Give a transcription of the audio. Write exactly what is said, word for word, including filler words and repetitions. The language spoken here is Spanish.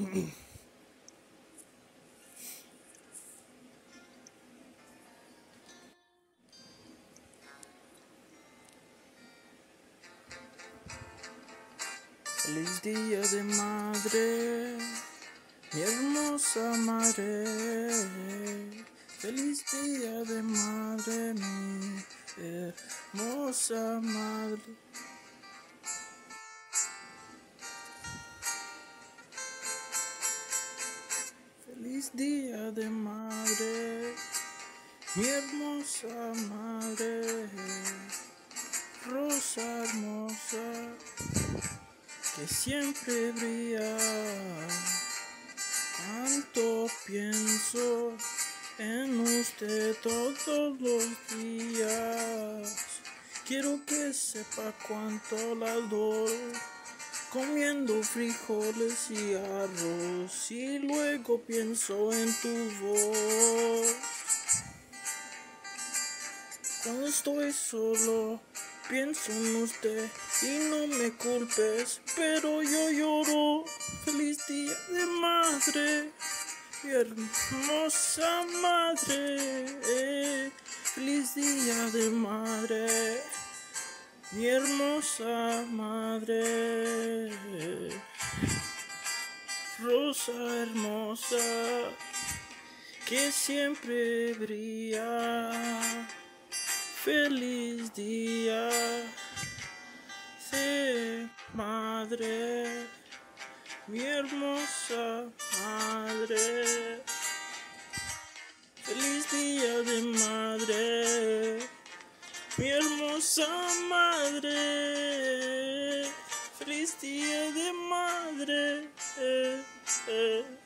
Feliz día de madre, mi hermosa madre. Feliz día de madre, mi hermosa madre. Feliz día de madre, mi hermosa madre. Rosa hermosa que siempre brilla. Tanto pienso en usted todos los días. Quiero que sepa cuánto la adoro, comiendo frijoles y arroz, y luego pienso en tu voz. Cuando estoy solo, pienso en usted y no me culpes, pero yo lloro. Feliz día de madre, mi hermosa madre. Feliz día de madre, mi hermosa madre. Rosa hermosa que siempre brilla. Feliz día de madre, mi hermosa madre. Feliz día de madre, mi hermosa madre. Feliz día de madre. Eh, eh.